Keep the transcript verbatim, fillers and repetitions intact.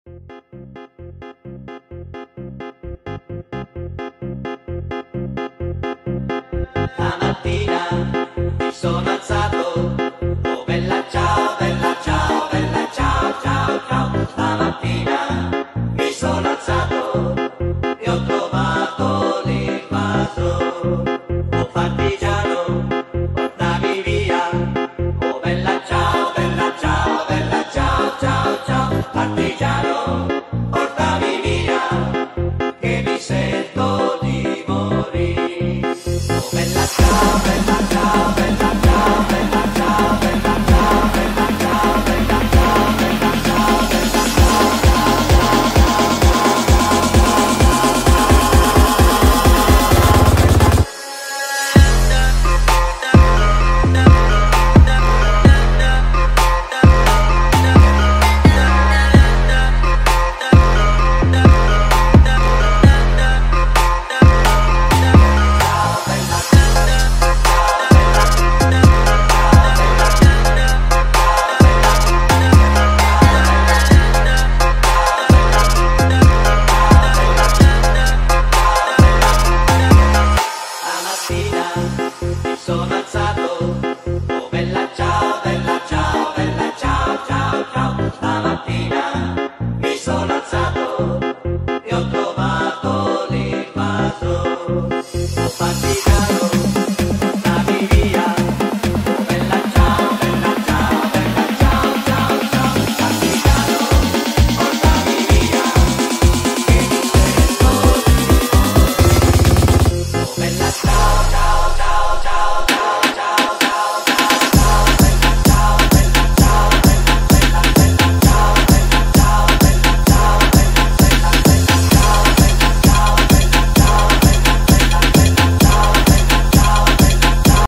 Stamattina mi sono alzato, oh bella ciao, bella ciao, bella ciao, ciao, ciao. Stamattina mi sono alzato e ho trovato l'invaso. Oh partigiano, portami via, oh bella ciao, bella ciao, bella ciao, ciao, ciao. Partigiano,